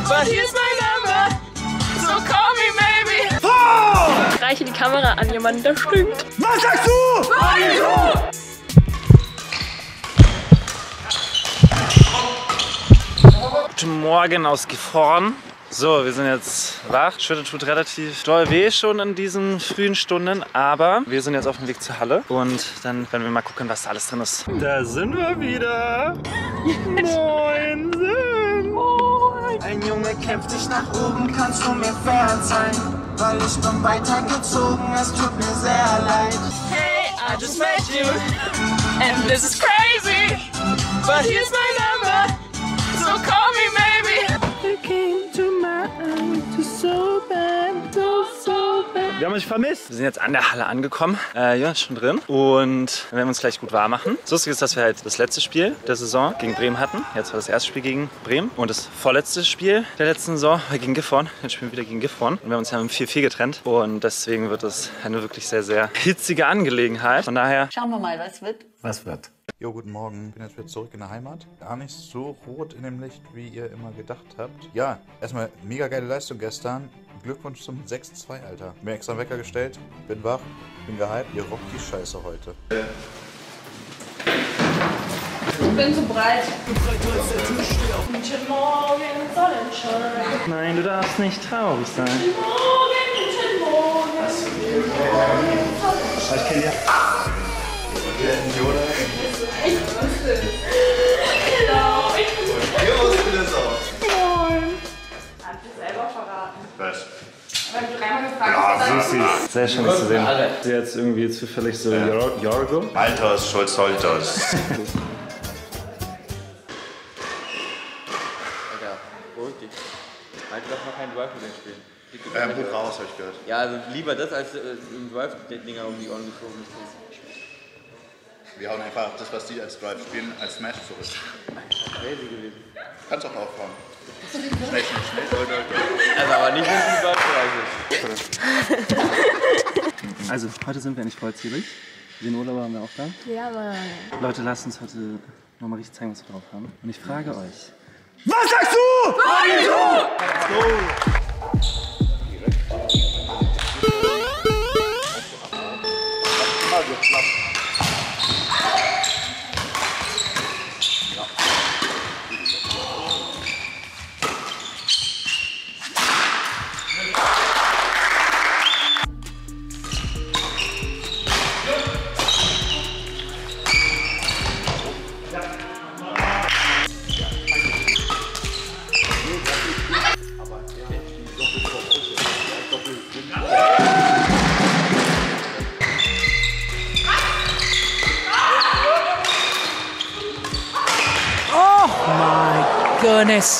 but here's my number, so call me maybe. Ich reiche die Kamera an jemanden, der stinkt. Was sagst du? Guten Morgen aus Gifhorn. So, wir sind jetzt wach. Schütte tut relativ doll weh schon in diesen frühen Stunden, aber wir sind jetzt auf dem Weg zur Halle und dann werden wir mal gucken, was da alles drin ist. Da sind wir wieder. Moin. Ein Junge kämpft sich nach oben, kannst du mir verzeihen? Weil ich bin weitergezogen, es tut mir sehr leid. Hey, I just met you, and this is crazy, but here's my number, so call me maybe. Wir haben euch vermisst. Wir sind jetzt an der Halle angekommen. Jonas ist schon drin und wir werden uns gleich gut warm machen. Das Lustige ist, dass wir halt das letzte Spiel der Saison gegen Bremen hatten. Jetzt war das erste Spiel gegen Bremen und das vorletzte Spiel der letzten Saison war gegen Gifhorn. Jetzt spielen wir wieder gegen Gifhorn und wir haben uns ja mit 4-4 getrennt und deswegen wird es eine wirklich sehr, sehr hitzige Angelegenheit. Von daher schauen wir mal, was wird. Was wird? Jo, guten Morgen. Ich bin jetzt wieder zurück in der Heimat. Gar nicht so rot in dem Licht, wie ihr immer gedacht habt. Ja, erstmal mega geile Leistung gestern. Glückwunsch zum 6-2, Alter. Mir extra einen Wecker gestellt, bin wach, bin gehypt. Ihr rockt die Scheiße heute. Ich bin zu breit. Guten Morgen, Sonnenschein. nein, du darfst nicht traurig sein. Guten Morgen. Ich kenne ja. Ich wusste es. Genau, ich wusste Ihr wusstet es auch. Hast du selber verraten. Was? Weil du dreimal gefragt hast. Sehr schön, dich zu sehen. Jetzt irgendwie zufällig so Jorgo. Alters, Scholz, Holters. Alter, beruhig dich. Alter, darf noch kein Drive mit dem spielen. Buch raus, hab ich gehört. Ja, also lieber das, als im Drive die Dinger um die Ohren geflogen ist. Wir hauen einfach das, was die als Drive spielen, als Smash zurück. Crazy gewesen. Kannst auch aufhauen. Schnell, doll. Also aber nicht, wenn es im Drive ist. Also, heute sind wir nicht vollzählig. Den Urlaub haben wir auch da. Ja, Mann. Leute, lasst uns heute nochmal richtig zeigen, was wir drauf haben. Und ich frage euch. Was sagst du? Let's go! Goodness.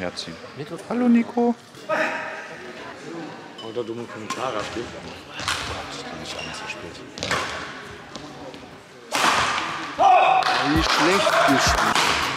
herziehen. Hallo Nico. Oder dumme Kommentare abgeben. Nicht anders gespielt. Wie schlecht gespielt.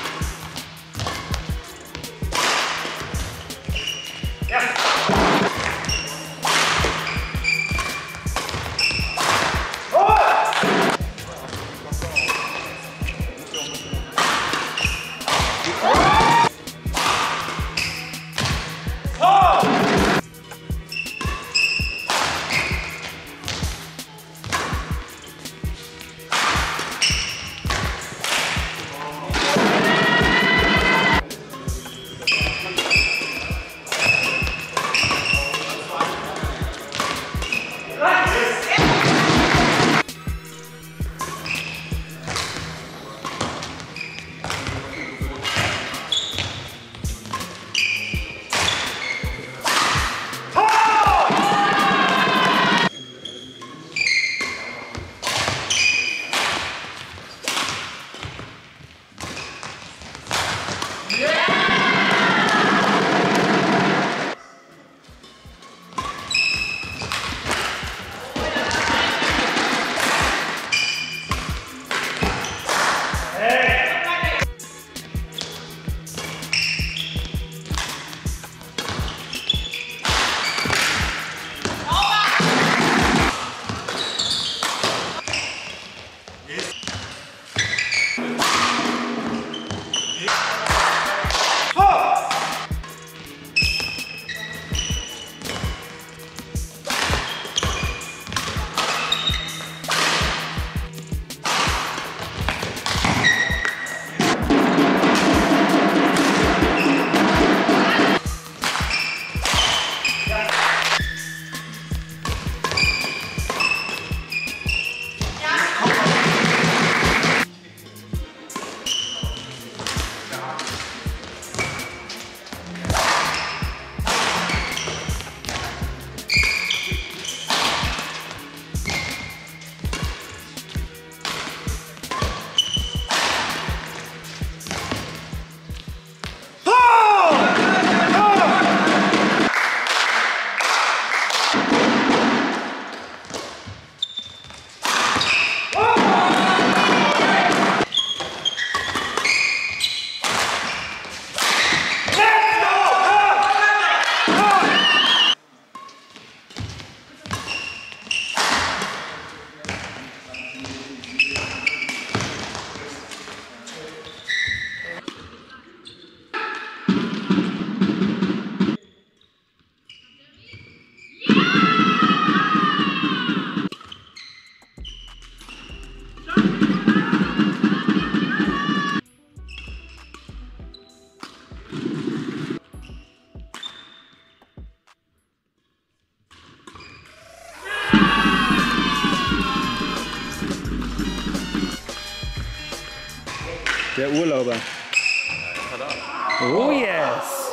Der Urlauber. Oh yes!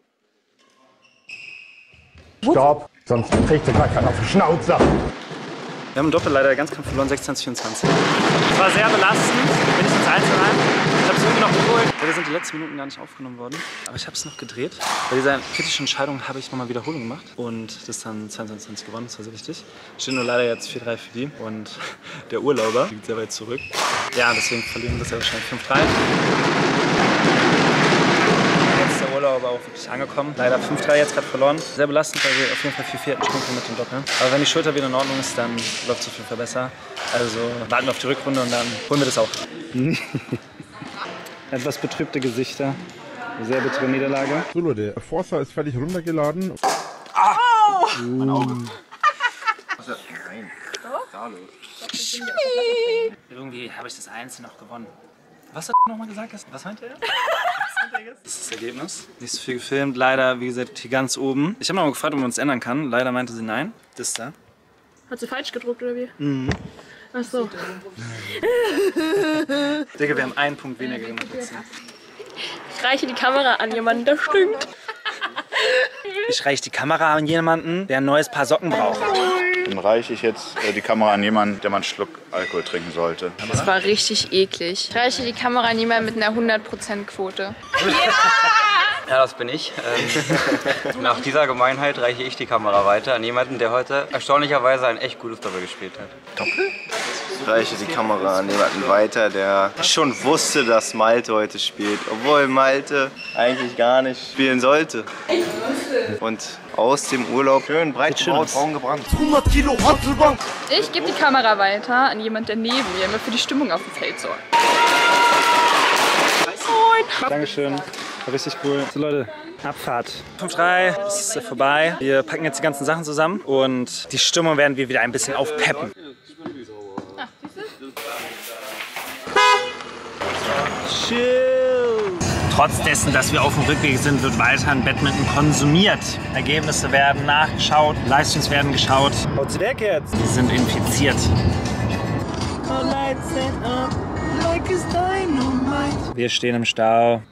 Stopp, sonst kriegt ihr gleich einen auf die Schnauze. Wir haben im Doppel leider den Ganzkampf verloren, 26-24. Es war sehr belastend, bin ich ins Einzelheim. Ich habe es irgendwie noch geholt. Leider sind die letzten Minuten gar nicht aufgenommen worden. Aber ich habe es noch gedreht. Bei dieser kritischen Entscheidung habe ich nochmal Wiederholung gemacht. Und das dann 22-20 gewonnen, das war sehr wichtig. Steht nur leider jetzt 4-3 für die. Und der Urlauber liegt sehr weit zurück. Ja, deswegen verlieren wir das ja wahrscheinlich 5-3. Jetzt ist der Urlauber auch wirklich angekommen. Leider 5-3 jetzt gerade verloren. Sehr belastend, weil wir auf jeden Fall 4-4 hatten Sprung mit dem Doppel. Aber wenn die Schulter wieder in Ordnung ist, dann läuft es auf jeden Fall besser. Also warten wir auf die Rückrunde und dann holen wir das auch. Etwas betrübte Gesichter. Sehr bittere Niederlage. So Leute, Forza ist völlig runtergeladen. Mein Auge. Nein. Irgendwie habe ich das Einzel noch gewonnen. Was hat er nochmal gesagt? Was meinte er? Das ist das Ergebnis. Nicht so viel gefilmt. Leider, wie gesagt, hier ganz oben. Ich habe noch mal gefragt, ob man uns ändern kann. Leider meinte sie nein. Das da. Hat sie falsch gedruckt oder wie? Mhm. Ach so. Digga, wir haben einen Punkt weniger gemacht. Jetzt. Ich reiche die Kamera an jemanden, der stinkt. Ich reiche die Kamera an jemanden, der ein neues Paar Socken braucht. Dann reiche ich jetzt die Kamera an jemanden, der mal einen Schluck Alkohol trinken sollte. Das war richtig eklig. Ich reiche die Kamera an jemanden mit einer 100% Quote. Ja, das bin ich. Nach dieser Gemeinheit reiche ich die Kamera weiter an jemanden, der heute erstaunlicherweise ein echt gutes Doppel gespielt hat. Doppel? Ich reiche die Kamera an jemanden weiter, der schon wusste, dass Malte heute spielt, obwohl Malte eigentlich gar nicht spielen sollte. Und aus dem Urlaub schön breit gebaut, braun gebrannt. 100 Kilo Hantelbank. Ich gebe die Kamera weiter an jemanden, der neben mir immer für die Stimmung auf dem Feld sorgt. Dankeschön. War richtig cool. So Leute, Abfahrt. 5-3, es ist vorbei. Wir packen jetzt die ganzen Sachen zusammen und die Stimmung werden wir wieder ein bisschen aufpeppen. Chill. Trotz dessen, dass wir auf dem Rückweg sind, wird weiterhin Badminton konsumiert. Ergebnisse werden nachgeschaut, Livestreams werden geschaut. Haut sie weg jetzt. Die sind infiziert. Wir stehen im Stau.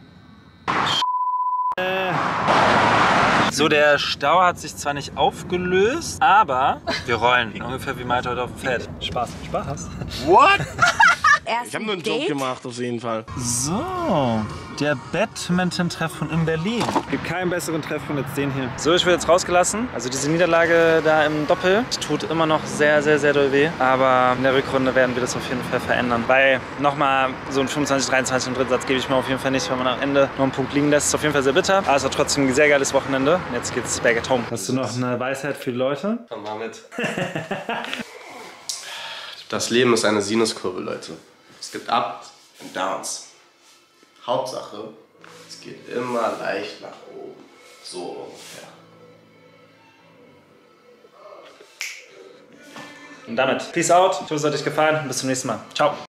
So, der Stau hat sich zwar nicht aufgelöst, aber wir rollen. Ungefähr wie Malte heute auf dem Feld. Spaß. Spaß. What? Ich habe nur einen Joke gemacht, auf jeden Fall. So, der Badminton-Treffpunkt in Berlin. Gibt keinen besseren Treffpunkt als den hier. So, ich werde jetzt rausgelassen. Also diese Niederlage da im Doppel tut immer noch sehr, sehr, sehr doll weh. Aber in der Rückrunde werden wir das auf jeden Fall verändern. Weil nochmal so ein 25, 23 im dritten Satz gebe ich mir auf jeden Fall nicht, wenn man am Ende noch einen Punkt liegen lässt. Ist auf jeden Fall sehr bitter. Aber es war trotzdem ein sehr geiles Wochenende. Jetzt geht's back at home. Hast du noch eine Weisheit für die Leute? Komm mal mit. Das Leben ist eine Sinuskurve, Leute. Es gibt Ups und Downs. Hauptsache, es geht immer leicht nach oben. So ungefähr. Und damit, peace out. Ich hoffe, es hat euch gefallen. Bis zum nächsten Mal. Ciao.